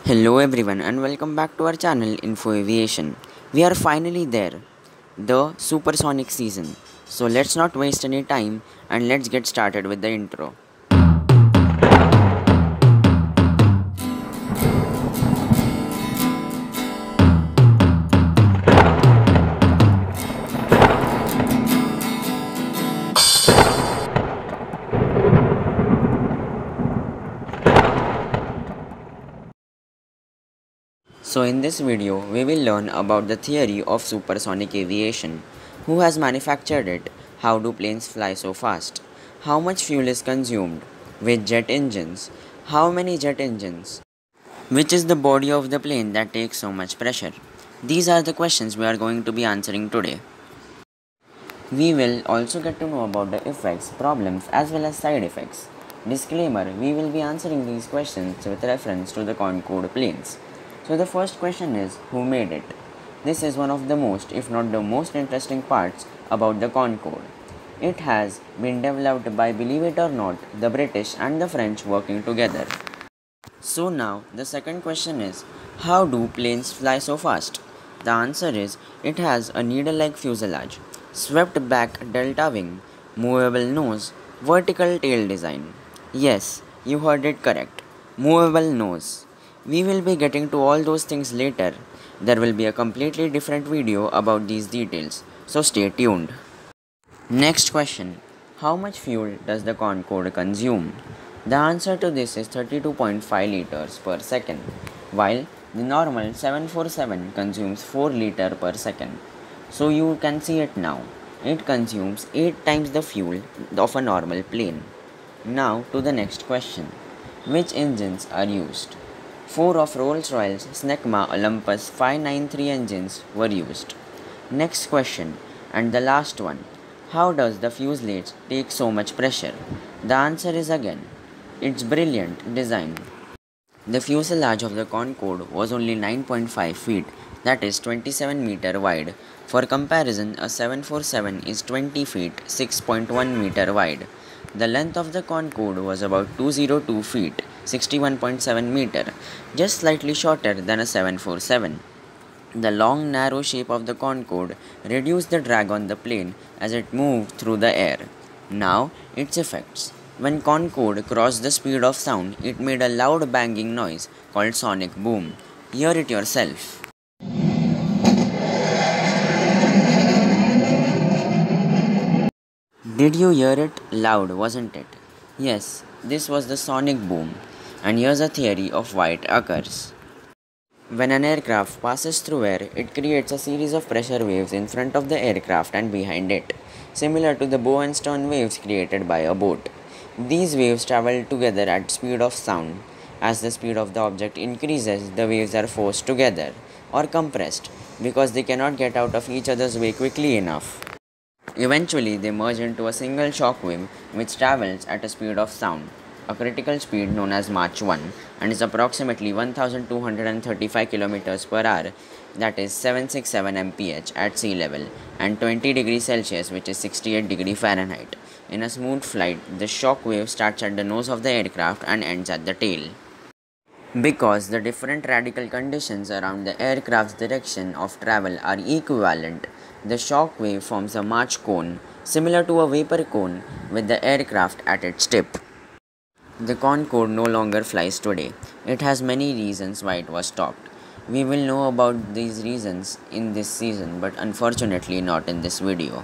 Hello everyone and welcome back to our channel Info Aviation. We are finally there, the supersonic season. So let's not waste any time and let's get started with the intro. So in this video, we will learn about the theory of supersonic aviation, who has manufactured it, how do planes fly so fast, how much fuel is consumed with jet engines, how many jet engines, which is the body of the plane that takes so much pressure. These are the questions we are going to be answering today. We will also get to know about the effects, problems as well as side effects. Disclaimer, we will be answering these questions with reference to the Concorde planes. So the first question is, who made it? This is one of the most, if not the most interesting parts about the Concorde. It has been developed by, believe it or not, the British and the French working together. So now the second question is, how do planes fly so fast? The answer is, it has a needle-like fuselage, swept back delta wing, movable nose, vertical tail design. Yes, you heard it correct. Movable nose. We will be getting to all those things later. There will be a completely different video about these details, so stay tuned. Next question. How much fuel does the Concorde consume? The answer to this is 32.5 liters per second, while the normal 747 consumes 4 liters per second. So you can see it now. It consumes 8 times the fuel of a normal plane. Now to the next question. Which engines are used? 4 of Rolls-Royce Snecma Olympus 593 engines were used. Next question, and the last one. How does the fuselage take so much pressure? The answer is again, its brilliant design. The fuselage of the Concorde was only 9.5 feet, that is 27 meter wide. For comparison, a 747 is 20 feet, 6.1 meter wide. The length of the Concorde was about 202 feet, 61.7 meter, just slightly shorter than a 747. The long narrow shape of the Concorde reduced the drag on the plane as it moved through the air. Now, its effects. When Concorde crossed the speed of sound, it made a loud banging noise called sonic boom. Hear it yourself. Did you hear it? Loud, wasn't it? Yes, this was the sonic boom. And here's a theory of why it occurs. When an aircraft passes through air, it creates a series of pressure waves in front of the aircraft and behind it, similar to the bow and stern waves created by a boat. These waves travel together at speed of sound. As the speed of the object increases, the waves are forced together or compressed because they cannot get out of each other's way quickly enough. Eventually, they merge into a single shock wave which travels at a speed of sound, a critical speed known as Mach 1, and is approximately 1235 km per hour, that is 767 mph at sea level, and 20 degrees Celsius, which is 68 degrees Fahrenheit. In a smooth flight, the shock wave starts at the nose of the aircraft and ends at the tail. Because the different radical conditions around the aircraft's direction of travel are equivalent, the shock wave forms a Mach cone, similar to a vapor cone, with the aircraft at its tip. The Concorde no longer flies today. It has many reasons why it was stopped. We will know about these reasons in this season, but unfortunately not in this video.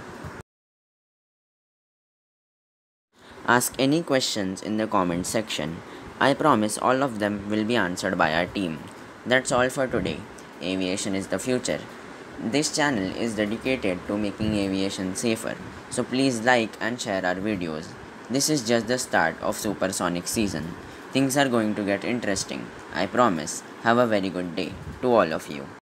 Ask any questions in the comment section. I promise all of them will be answered by our team. That's all for today. Aviation is the future. This channel is dedicated to making aviation safer, so please like and share our videos. This is just the start of supersonic season. Things are going to get interesting. I promise. Have a very good day to all of you.